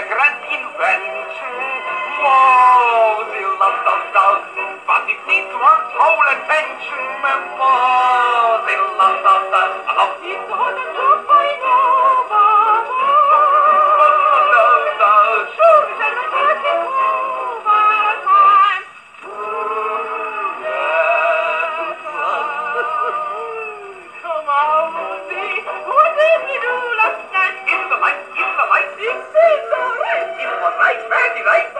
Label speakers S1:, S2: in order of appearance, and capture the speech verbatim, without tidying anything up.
S1: grand inventie. Mozilla, but it needs one's whole attention. Mozilla, it's hard to find over. Sure, shall we take it over time? Come on, Rosie, what did we do last night? In the light, in the light, in the light, it was right, very right.